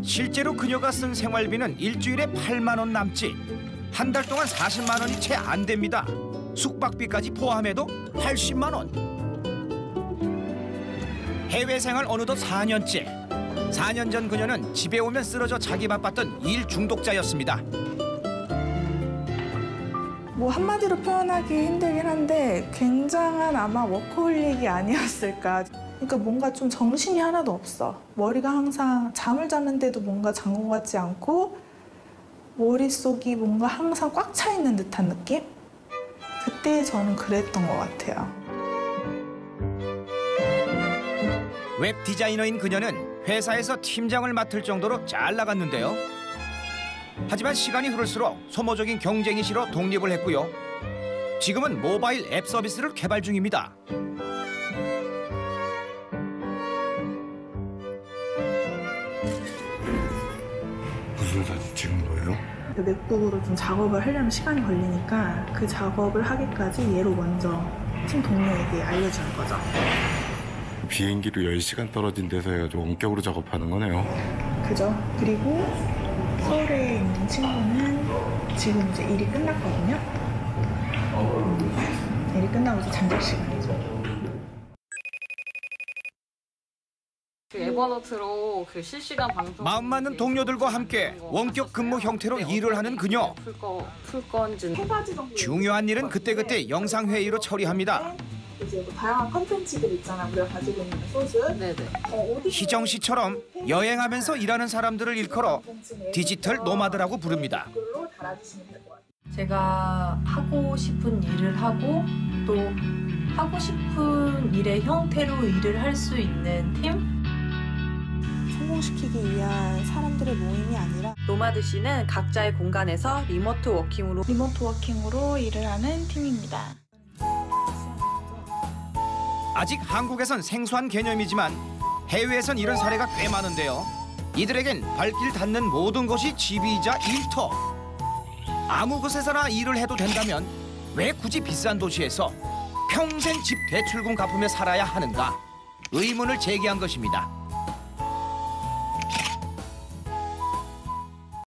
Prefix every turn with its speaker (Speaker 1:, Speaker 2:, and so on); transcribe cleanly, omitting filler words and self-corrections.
Speaker 1: 실제로 그녀가 쓴 생활비는 일주일에 8만 원 남짓. 한 달 동안 40만 원이 채 안 됩니다. 숙박비까지 포함해도 80만 원. 해외 생활 어느덧 4년째. 4년 전 그녀는 집에 오면 쓰러져 자기 바빴던 일 중독자였습니다.
Speaker 2: 뭐 한마디로 표현하기 힘들긴 한데 굉장한 아마 워커홀릭이 아니었을까. 그러니까 뭔가 좀 정신이 하나도 없어. 머리가 항상 잠을 자는데도 뭔가 잔 것 같지 않고 머릿속이 뭔가 항상 꽉 차 있는 듯한 느낌? 그때 저는 그랬던 것 같아요.
Speaker 1: 웹 디자이너인 그녀는 회사에서 팀장을 맡을 정도로 잘 나갔는데요. 하지만 시간이 흐를수록 소모적인 경쟁이 싫어 독립을 했고요. 지금은 모바일 앱 서비스를 개발 중입니다.
Speaker 3: 무슨 사진 찍은 거예요?
Speaker 2: 맥북으로 좀 작업을 하려면 시간이 걸리니까 그 작업을 하기까지 얘로 먼저 팀 동료에게 알려주는 거죠.
Speaker 3: 비행기로 10시간 떨어진 데서 해가지고 원격으로 작업하는 거네요.
Speaker 2: 그죠? 그리고 서울에 있는 친구는 지금 이제 일이 끝났거든요. 일이 끝나고 이제 잠잘 시간이죠.
Speaker 4: 그 에버노트로 그 실시간 방송
Speaker 1: 마음 맞는 동료들과 함께 원격 근무 형태로 일을 하는 그녀.
Speaker 4: 풀 건지
Speaker 1: 중요한 일은 그때그때 영상 회의로 처리합니다.
Speaker 2: 이제 뭐 다양한 컨텐츠들 있잖아. 우리가 가지고 있는 소스.
Speaker 4: 네네.
Speaker 1: 희정 씨처럼 여행하면서 일하는 사람들을 일컬어 디지털 노마드라고 부릅니다.
Speaker 5: 제가 하고 싶은 일을 하고 또 하고 싶은 일의 형태로 일을 할 수 있는 팀?
Speaker 2: 성공시키기 위한 사람들의 모임이 아니라
Speaker 5: 노마드 씨는 각자의 공간에서 리모트 워킹으로
Speaker 2: 일을 하는 팀입니다.
Speaker 1: 아직 한국에선 생소한 개념이지만 해외에선 이런 사례가 꽤 많은데요. 이들에겐 발길 닿는 모든 것이 집이자 일터. 아무 곳에서나 일을 해도 된다면 왜 굳이 비싼 도시에서 평생 집 대출금 갚으며 살아야 하는가? 의문을 제기한 것입니다.